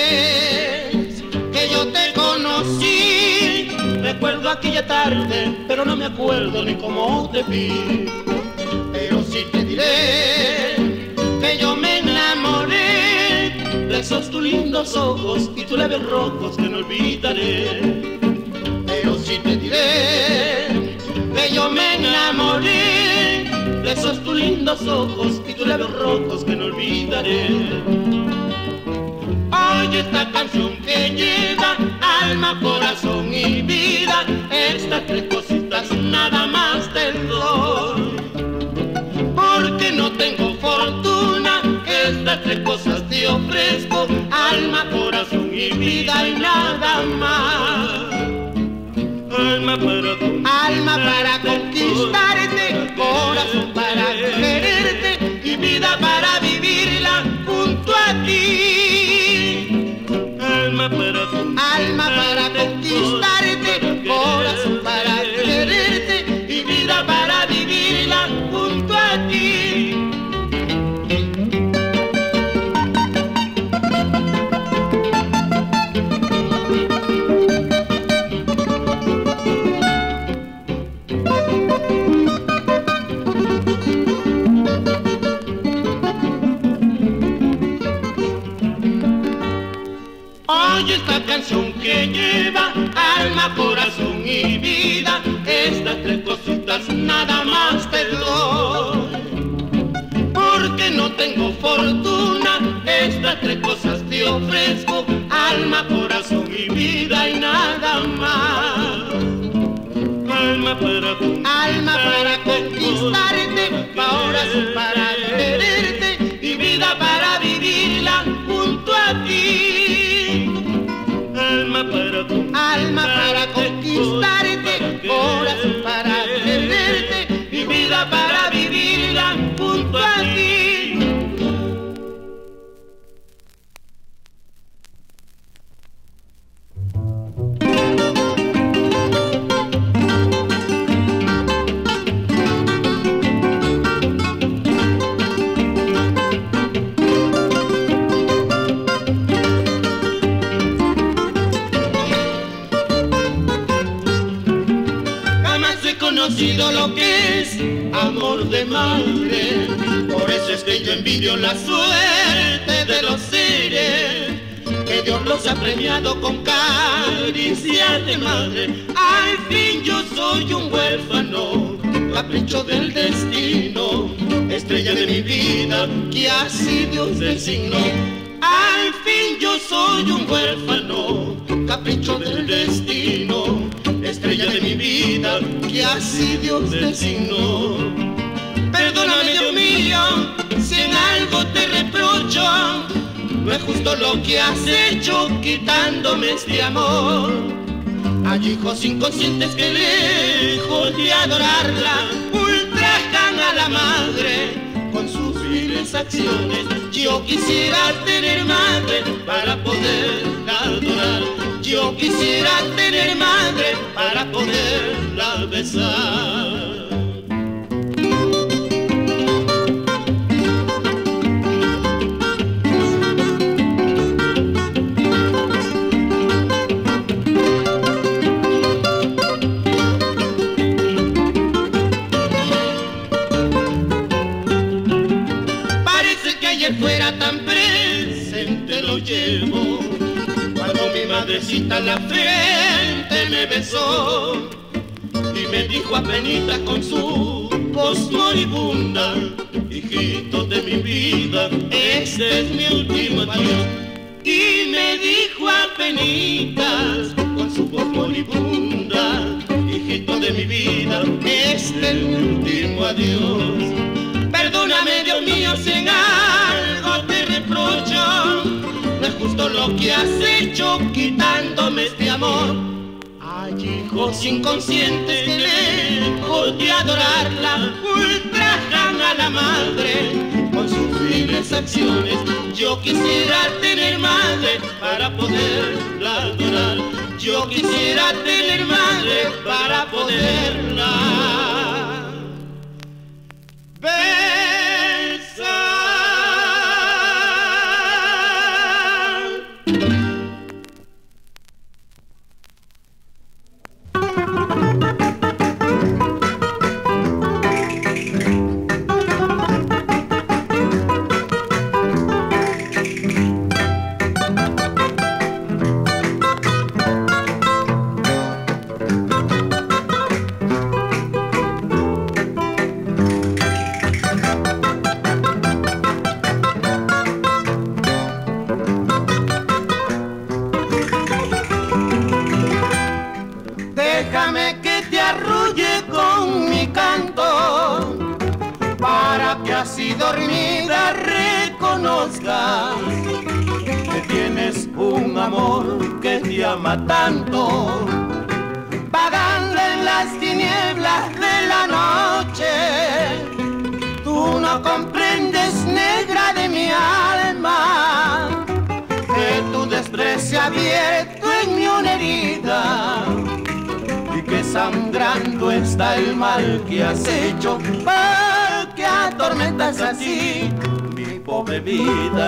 vez que yo te conocí, recuerdo aquella tarde, pero no me acuerdo ni cómo te vi. Pero sí te diré que yo me enamoré de esos tus lindos ojos y tus labios rojos que no olvidaré. Pero sí te diré que yo me enamoré de esos tus lindos ojos y tus labios rojos que no olvidaré. Oye esta canción que lleva alma, corazón y vida, estas tres cositas nada más te doy. Porque no tengo fortuna, estas tres cosas te ofrezco, alma, corazón y vida y nada más. Alma para conquistarte, corazón para quererte y vida para vivirla junto a ti. Alma para conquistarte, corazón para quererte y vida para vivirla junto a ti. Oye esta canción que lleva alma, corazón y vida, estas tres cositas nada más te doy. Porque no tengo fortuna, estas tres cosas te ofrezco, alma, corazón y vida y nada más. Alma para conquistarte, corazón para quererte y vida para vivirla junto a ti. Alma para conquistarte, corazón para quererte y vida para vivirla junto a ti. Conocido lo que es amor de madre, por eso es que yo envidio la suerte de los seres que Dios los ha premiado con caricias de madre. Al fin yo soy un huérfano, capricho del destino, estrella de mi vida que así Dios designó. Al fin yo soy un huérfano, capricho del destino, estrella de mi vida que así Dios designó. Perdóname, Dios mío, si en algo te reprocho, no es justo lo que has hecho quitándome este amor. Hay hijos inconscientes que lejos de adorarla ultrajan a la madre con sus viles acciones. Yo quisiera tener madre para poderla adorar. Yo quisiera tener madre para poderla besar. Parece que ayer fuera tan presente, lo llevo cuando mi madrecita en la frente me besó y me dijo apenitas con su voz moribunda: hijito de mi vida, este es mi último adiós. Y me dijo apenitas con su voz moribunda: hijito de mi vida, este es mi último adiós. Perdóname, Dios mío, si en algo te reprocho, no es justo lo que has hecho quitándome este amor. Hay hijos inconscientes que lejos de adorarla ultrajan a la madre con sus viles acciones. Yo quisiera tener madre para poderla adorar. Yo quisiera tener madre para poderla besar. Déjame que te arrulle con mi canto, para que así dormida reconozcas que tienes un amor que te ama tanto. Vagando en las tinieblas de la noche, tú no comprendes, negra de mi alma, que tu desprecio abierto en mi una herida, y que sangrando está el mal que has hecho, porque atormentas así mi pobre vida.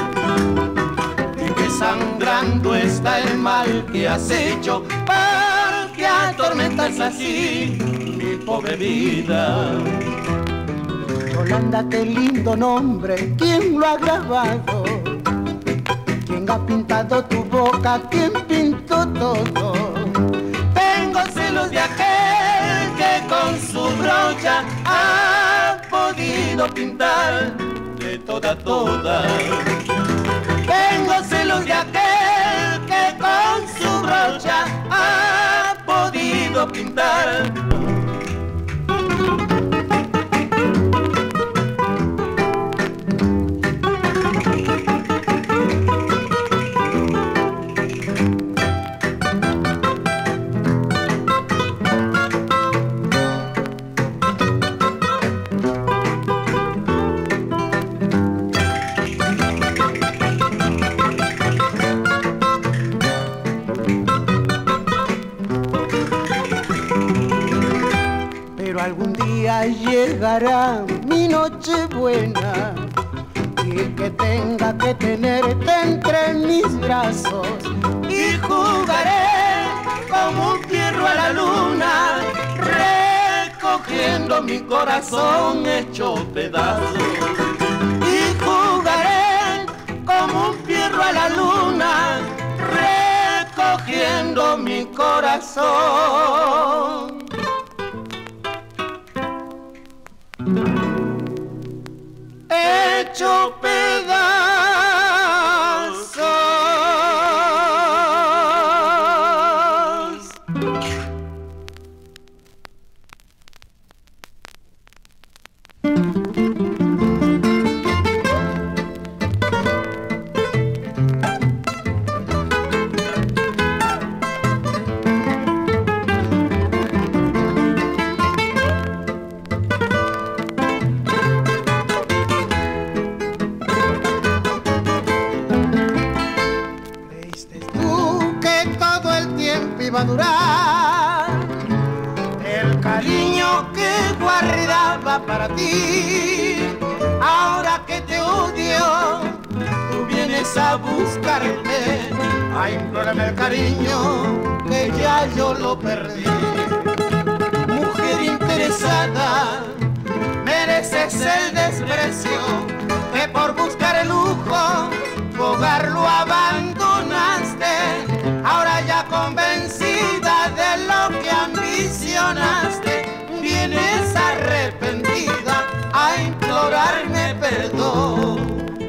Y que sangrando está el mal que has hecho, porque atormentas así mi pobre vida. Yolanda, qué lindo nombre, ¿quién lo ha grabado? ¿Quién ha pintado tu boca? ¿Quién pintó todo? Tengo celos de aquel que con su brocha ha podido pintar de toda a toda. Tengo celos de aquel que con su brocha ha podido pintar. Algún día llegará mi noche buena, y el que tenga que tenerte entre mis brazos, y jugaré como un fierro a la luna, recogiendo mi corazón hecho pedazos. Y jugaré como un fierro a la luna, recogiendo mi corazón hecho pedazos. Iba a durar el cariño que guardaba para ti. Ahora que te odio, tú vienes a buscarme, a implorarme el cariño que ya yo lo perdí. Mujer interesada, mereces el desprecio, que por buscar el lujo tu hogar lo abandonaste. Ahora ya convencida de lo que ambicionaste, vienes arrepentida a implorarme perdón.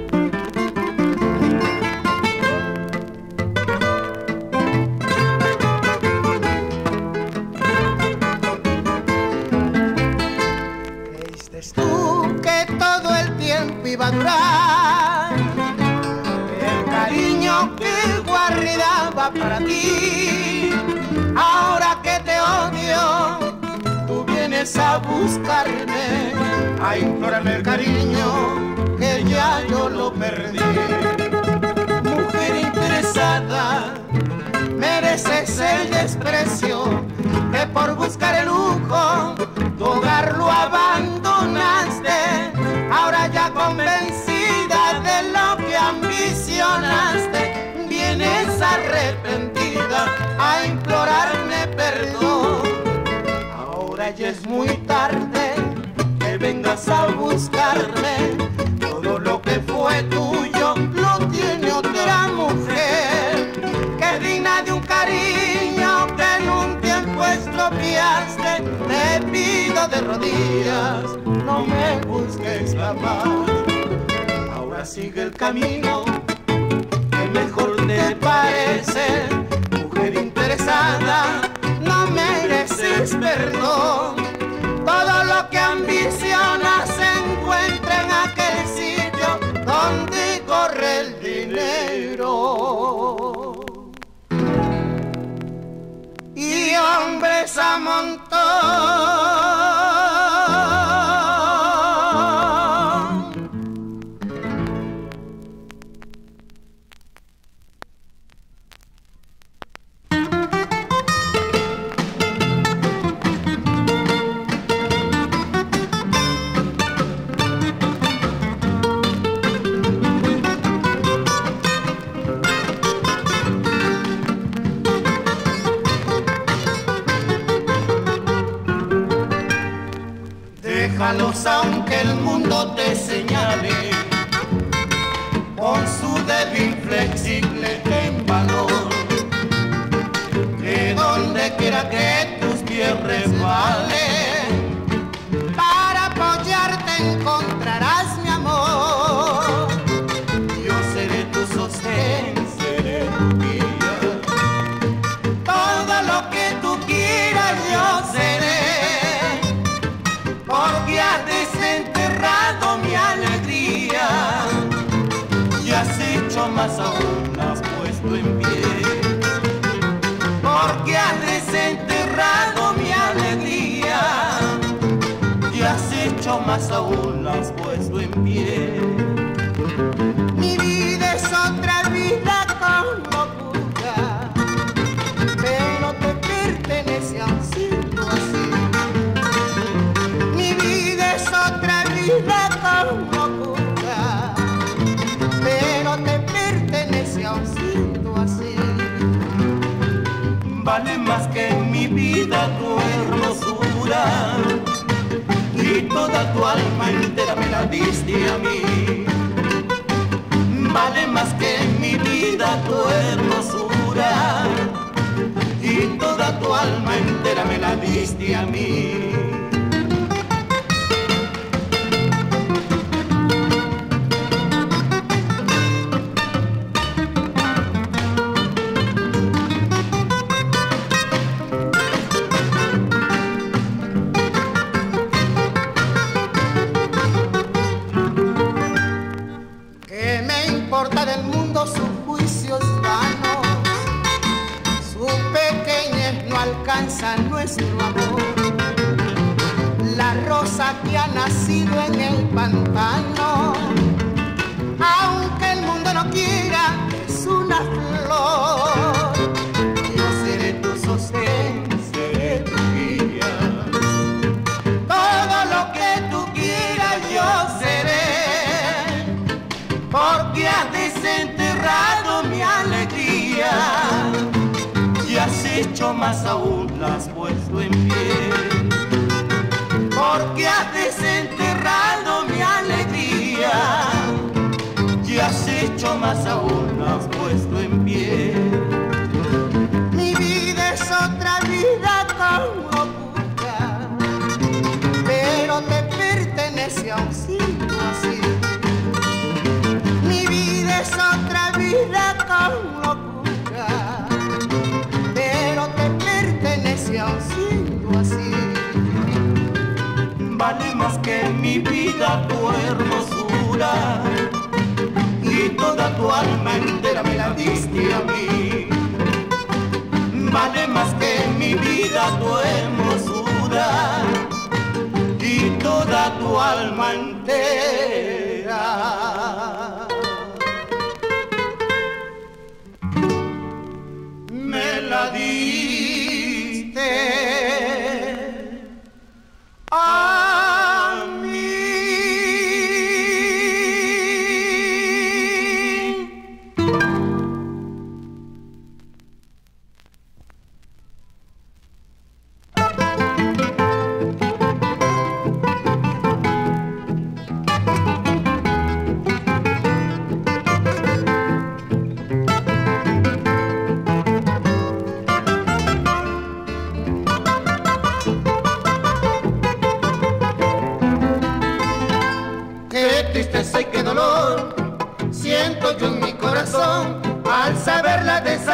¿Creíste tú que todo el tiempo iba a durar el cariño que guardaba para ti? Ahora que te odio, tú vienes a buscarme, a implorarme el cariño que ya yo lo perdí. Mujer interesada, mereces el desprecio, que por buscar el lujo tu hogar lo abandonaste. Ahora ya convencida de lo que ambicionaste, ya es muy tarde, que vengas a buscarme. Todo lo que fue tuyo lo tiene otra mujer, que digna de un cariño que en un tiempo estropeaste. Te pido de rodillas, no me busques jamás. Ahora sigue el camino que mejor te parece. Mujer interesada, no mereces perdón. Todo lo que ambicionas se encuentra en aquel sitio donde corre el dinero. Y hombres a montón. Déjalos aunque el mundo te señale con su dedo inflexible en valor, que donde quiera que tus pies resbalen, para apoyarte encontrarás mi amor. Yo seré tu sostén, seré tu guía, todo lo que tú quieras yo seré. Porque has desenterrado mi alegría y has hecho más aún, la has puesto en pie. Porque has desenterrado mi alegría y has hecho más aún, la has puesto en pie. Mi vida es otra vida con locura, pero te pertenece a un sitio así. Vida con locura, pero te pertenece a un sitio así. Vale más que mi vida tu hermosura, y toda tu alma entera me la diste a mí. Vale más que mi vida tu hermosura, y toda tu alma entera me la diste a mí. Del mundo sus juicios vanos, su pequeñez no alcanza nuestro amor. La rosa que ha nacido en el pantano, aunque el mundo no quiera, es una flor. Yo seré tu sostén, seré tu guía, todo lo que tú quieras yo seré. Porque has desenterrado mi alegría y has hecho más aún, la has puesto en pie. Porque has desenterrado mi alegría y has hecho más aún, la has puesto en pie. Mi vida es otra vida con locura, pero te pertenece a un sitio así. Es otra vida con locura, pero te pertenece a un sitio así. Vale más que mi vida tu hermosura, y toda tu alma entera me la diste a mí. Vale más que mi vida tu hermosura, y toda tu alma entera me la diste a mí.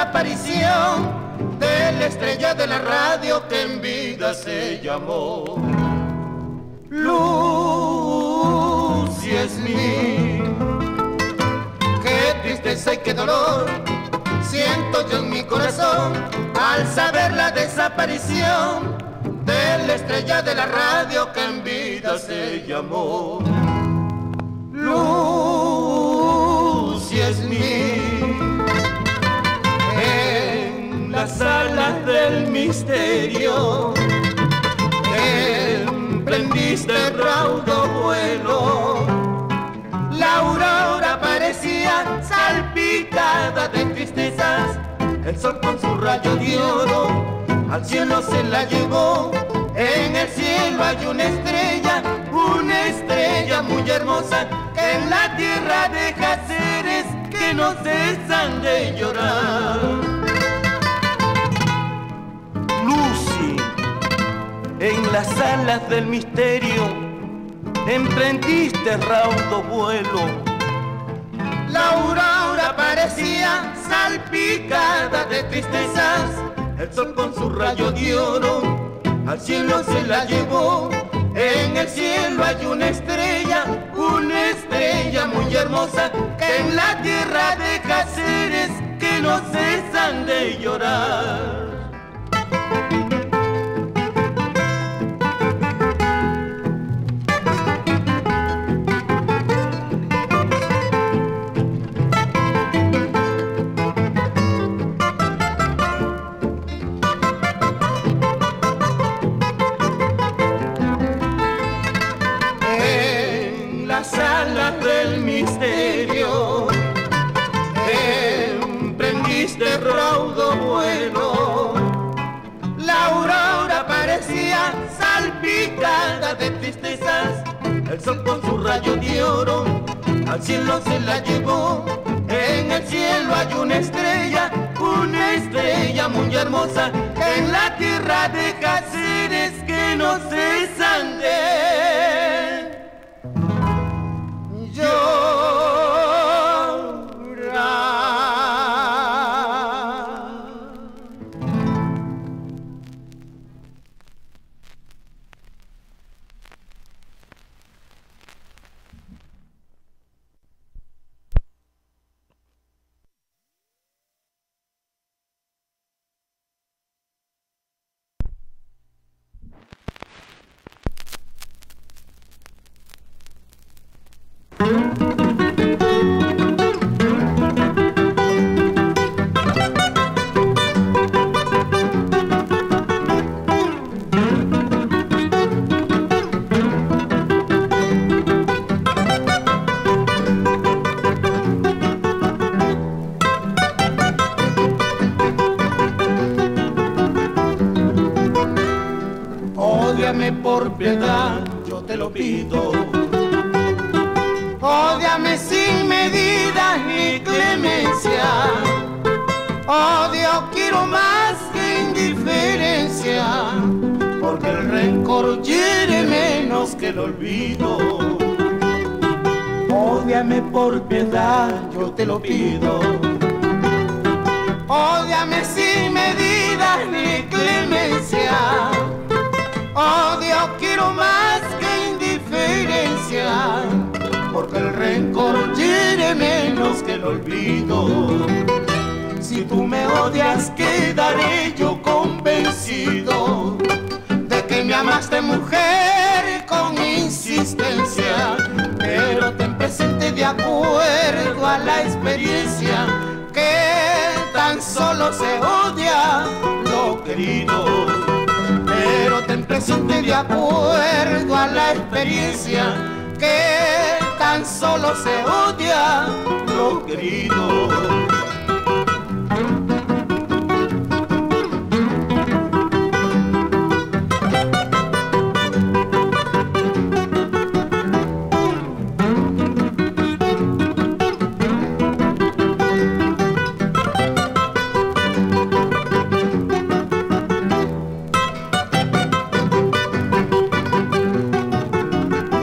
desaparición de la estrella de la radio que en vida se llamó Lucy Smith. Qué tristeza y qué dolor siento yo en mi corazón al saber la desaparición de la estrella de la radio que en vida se llamó Lucy Smith. En las alas del misterio emprendiste raudo vuelo. La aurora parecía salpicada de tristezas, el sol con su rayo de oro al cielo se la llevó. En el cielo hay una estrella muy hermosa, que en la tierra deja seres que no cesan de llorar. Lucy, en las alas del misterio emprendiste raudo vuelo. La aurora parecía salpicada de tristezas, el sol con su rayo de oro al cielo se la llevó. En el cielo hay una estrella muy hermosa, que en la tierra deja seres que no cesan de llorar. Del misterio emprendiste raudo vuelo. La aurora parecía salpicada de tristezas, el sol con su rayo de oro al cielo se la llevó. En el cielo hay una estrella muy hermosa, que en la tierra deja seres que no cesan de ódiame por piedad, yo te lo pido. Ódiame sin medidas ni clemencia. Odio quiero más que indiferencia, porque el rencor hiere menos que el olvido. Ódiame por piedad, yo te lo pido. Ódiame sin medidas ni clemencia. Odio quiero más que indiferencia, porque el rencor hiere menos que el olvido. Si tú me odias, quedaré yo convencido de que me amaste, mujer, con insistencia. Pero ten presente, de acuerdo a la experiencia, que tan solo se odia lo querido. Pero ten presente, de acuerdo a la experiencia, que tan solo se odia lo querido.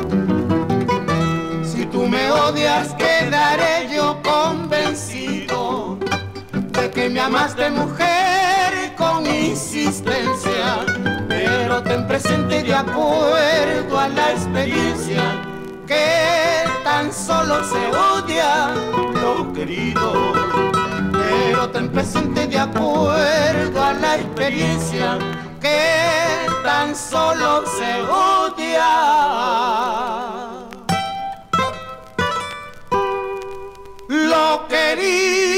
Quedaré yo convencido llamaste mujer con insistencia, pero ten presente de acuerdo a la experiencia que tan solo se odia lo querido. Pero ten presente de acuerdo a la experiencia que tan solo se odia lo querido.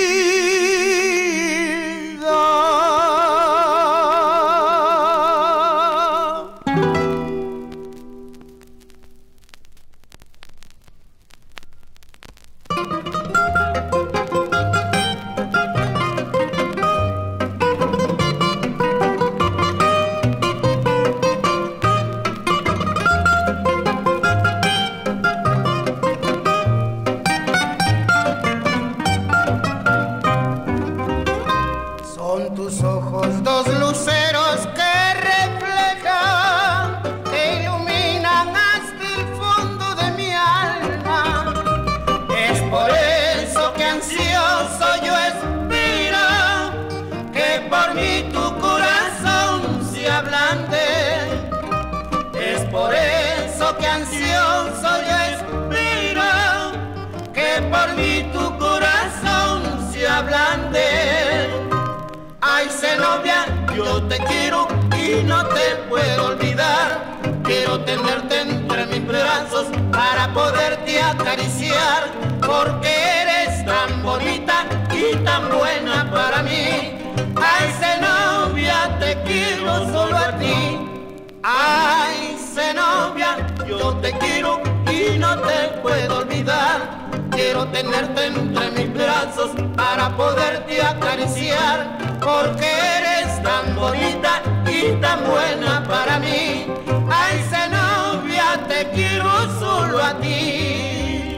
Yo te quiero y no te puedo olvidar. Quiero tenerte entre mis brazos para poderte acariciar, porque eres tan bonita y tan buena para mí. Ay, Zenobia, te quiero solo a ti. Ay, Zenobia, yo te quiero y no te puedo olvidar. Quiero tenerte entre mis brazos para poderte acariciar, porque eres tan bonita y tan buena para mí. Ay, Zenobia, te quiero solo a ti.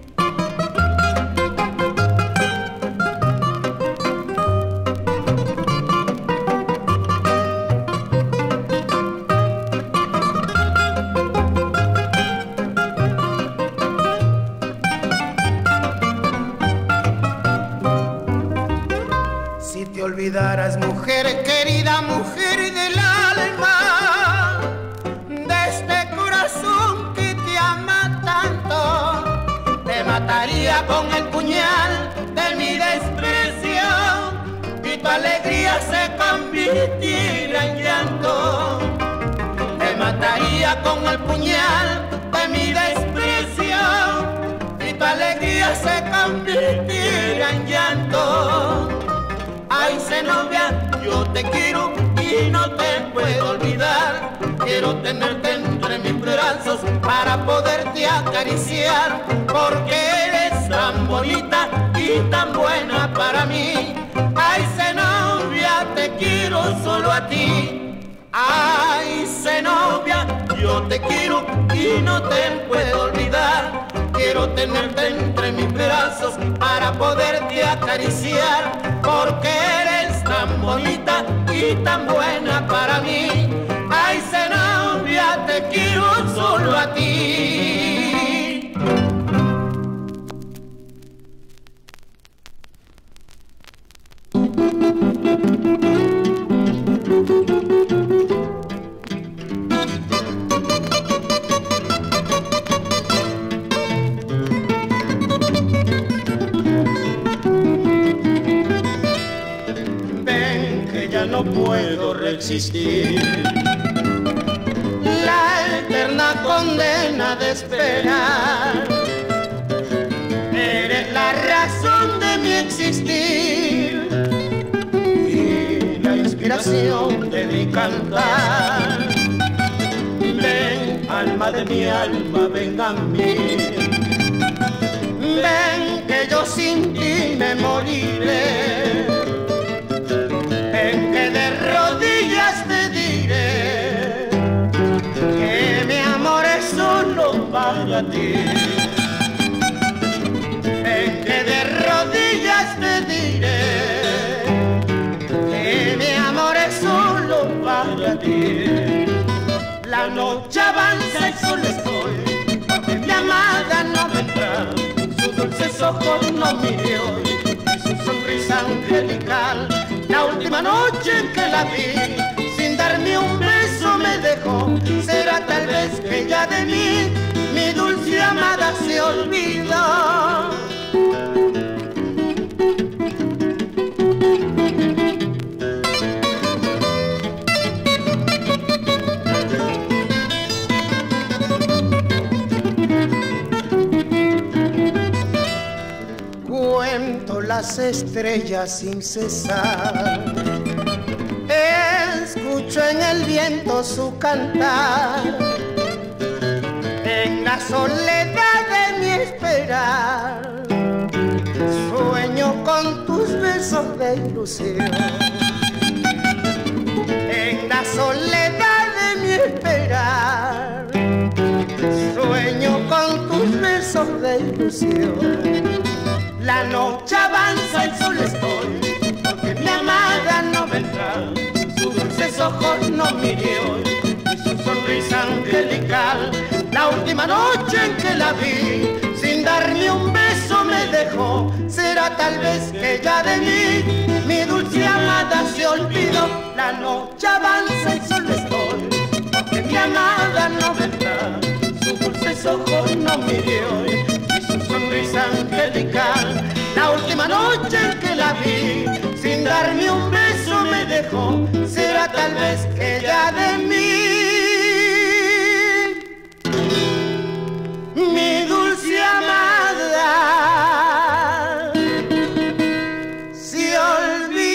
Olvidaras, mujer querida, mujer del alma, de este corazón que te ama tanto, te mataría con el puñal de mi desprecio y tu alegría se convirtiera en llanto. Te mataría con el puñal de mi desprecio y tu alegría se convirtiera en llanto. Ay, Zenobia, yo te quiero y no te puedo olvidar. Quiero tenerte entre mis brazos para poderte acariciar, porque eres tan bonita y tan buena para mí. Ay, Zenobia, te quiero solo a ti. Ay, Zenobia, yo te quiero y no te puedo olvidar. Quiero tenerte entre mis brazos para poderte acariciar, porque eres tan bonita y tan buena para mí. Ay, Zenobia, te quiero solo a ti. No puedo resistir la eterna condena de esperar. Eres la razón de mi existir y la inspiración de mi cantar. Ven, alma de mi alma, ven a mí. Ven, que yo sin ti me moriré. Ven, que de rodillas te diré que mi amor es solo para ti. Ven, que de rodillas te diré que mi amor es solo para ti. La noche avanza y solo estoy, porque mi amada no vendrá. Sus dulces ojos no miré hoy, y su sonrisa angelical última noche en que la vi, sin darme un beso me dejó. Será tal vez que ella de mí, mi dulce amada, se olvidó. Cuento las estrellas sin cesar, escucho en el viento su cantar, en la soledad de mi esperar, sueño con tus besos de ilusión. En la soledad de mi esperar, sueño con tus besos de ilusión. La noche avanza, el sol estoy, porque mi amada no vendrá. Sus dulces ojos no miré hoy, y su sonrisa angelical. La última noche en que la vi, sin darme un beso me dejó. Será tal vez que ella de mí, mi dulce amada, se olvidó. La noche avanza, el sol estoy, porque mi amada no vendrá. Sus dulces ojos no miré hoy, sonrisa angelical. La última noche en que la vi, sin darme un beso me dejó. Será tal vez que ella de mí, mi dulce amada, se olvidó.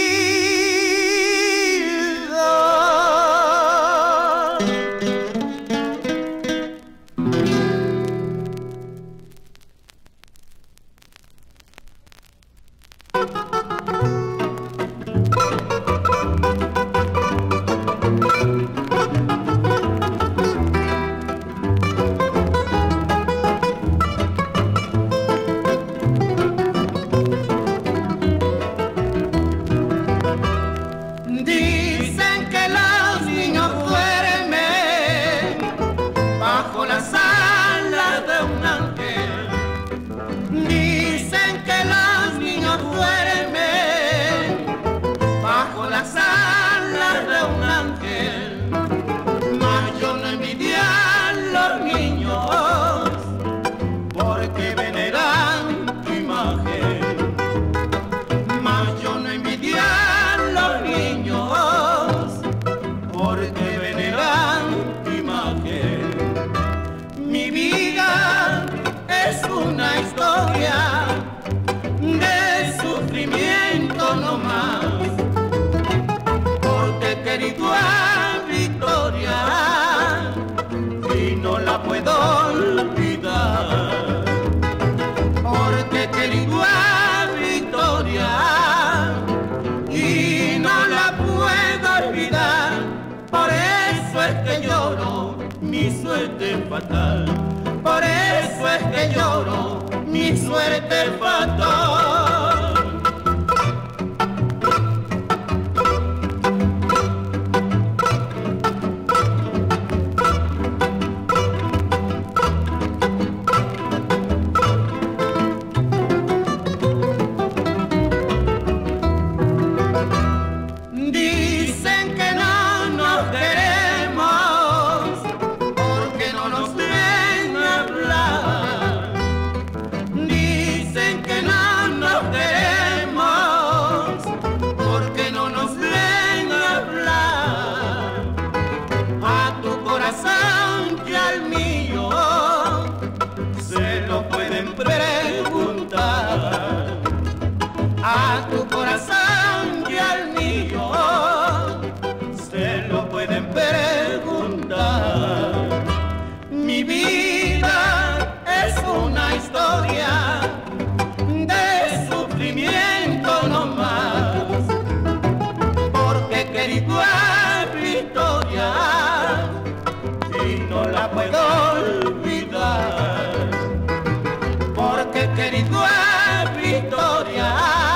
Dicen que los niños duermen bajo las alas de un ángel. Dicen que los niños duermen bajo las alas de un ángel. Mas yo no envidio a los niños porque veneran tu imagen. Mas yo no envidio a los niños porque veneran tu imagen. Mi vida es una historia de sufrimiento no más, porque he querido a Victoria y no la puedo olvidar. Porque he querido a Victoria y no la puedo olvidar. Por eso es que lloro mi suerte fatal. Por eso es que lloro mi suerte fatal. Dicen que no nos queremos porque no nos ven hablar. Dicen que no nos queremos porque no nos ven hablar. A tu corazón y al mío se lo pueden preguntar. A tu corazón y al mío se lo pueden preguntar. Mi vida es una historia de sufrimiento no más, porque he querido a Victoria y no la puedo olvidar. Porque he querido a Victoria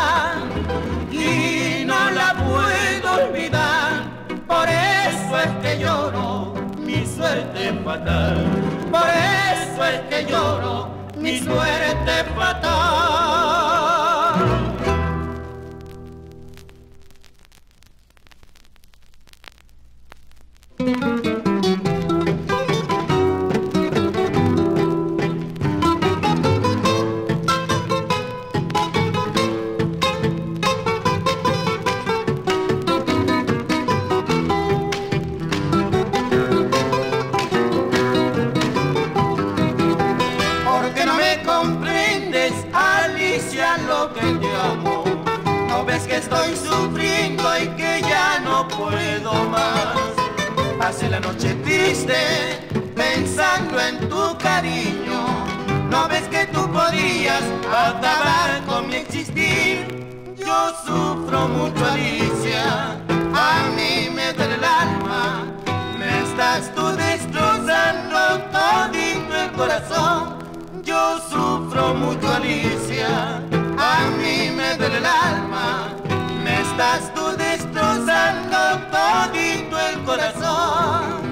y no la puedo olvidar. Por eso es que lloro mi suerte fatal. Por eso es que lloro mi suerte fatal. puedo más. Pasé la noche triste pensando en tu cariño. ¿No ves que tú podrías acabar con mi existir? Yo sufro mucho, Alicia, a mí me duele el alma. Me estás tú destrozando todito el corazón. Yo sufro mucho, Alicia, a mí me duele el alma. Me estás tú destrozando todito el corazón.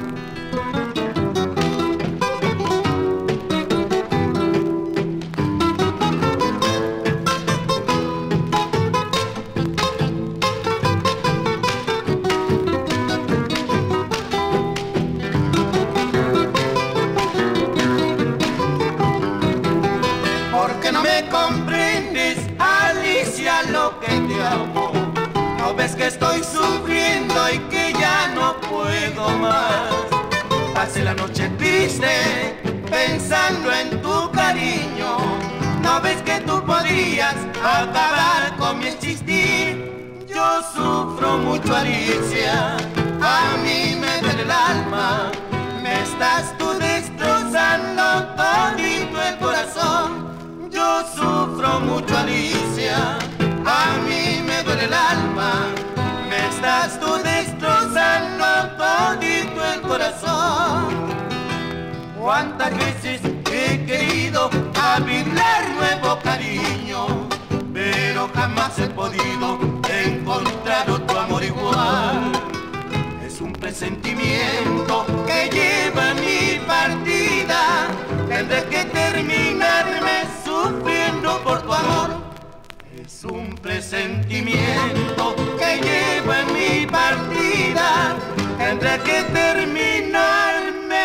¿Comprendes, Alicia, lo que te amo? ¿No ves que estoy sufriendo y que ya no puedo más? Pasé la noche triste pensando en tu cariño. ¿No ves que tú podrías acabar con mi existir? Yo sufro mucho, Alicia, a mí me duele el alma. Me estás tú destrozando todito el corazón. Yo sufro mucho, Alicia, a mí me duele el alma. Me estás tú destrozando todito el corazón. Cuántas veces he querido abrirle nuevo cariño, pero jamás he podido encontrar otro amor igual. Es un presentimiento que lleva mi partida. Tendré que terminarme sufriendo por tu amor. Es un presentimiento que lleva en mi partida. Tendré que terminarme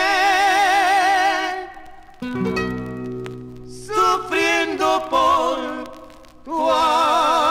sufriendo por tu amor.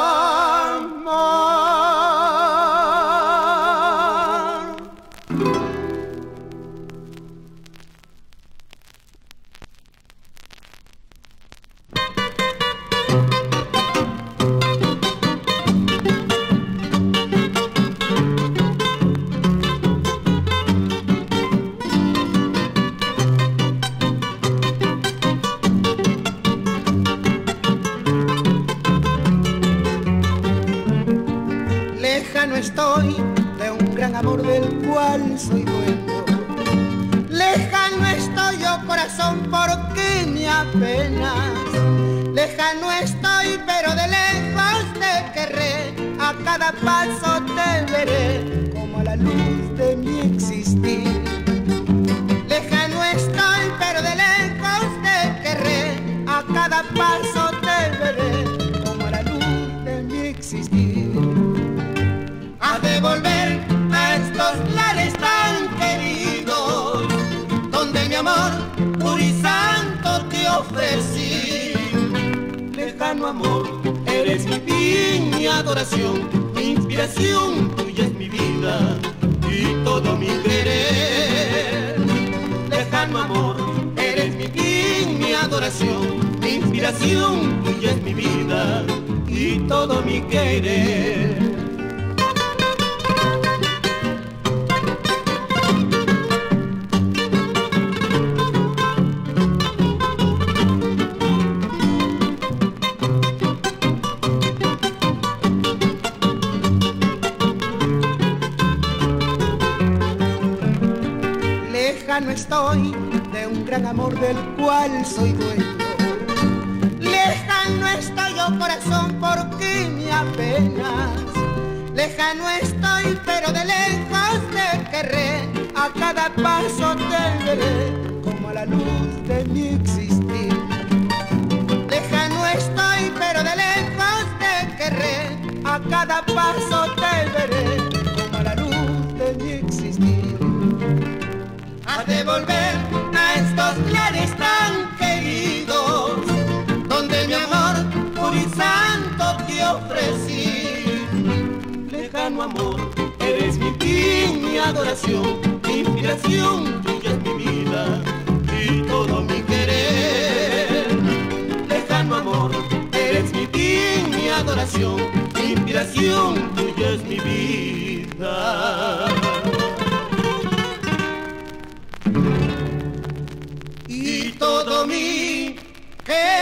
Lejano estoy de un gran amor del cual soy dueño. Lejano estoy, oh corazón, porque me apenas. Lejano estoy, pero de lejos te querré. A cada paso te veré como a la luz de mi existir. Lejano estoy, pero de lejos te querré. A cada paso te veré como a la luz de mi existir. Has de volver a estos lares tan queridos, donde mi amor puro y santo te ofrecí. Lejano amor, eres mi fin, mi adoración, mi inspiración, tuya es mi vida y todo mi querer. Lejano amor, eres mi fin, mi adoración, mi inspiración, tuya es mi vida y todo mi querer. Lejano estoy de un gran amor del cual soy dueño. Lejano estoy, oh corazón, porque me apenas. Lejano estoy, pero de lejos te querré. A cada paso te veré como a la luz de mi existir. Lejano estoy, pero de lejos te querré. A cada paso te veré como a la luz de mi existir. Has de volver a estos lares tan queridos, donde mi amor puro y santo te ofrecí. Lejano amor, eres mi fin, mi adoración, mi inspiración, tuya es mi vida y todo mi querer. Lejano amor, eres mi fin, mi adoración, mi inspiración, tuya es mi vida vida. Y todo mi querer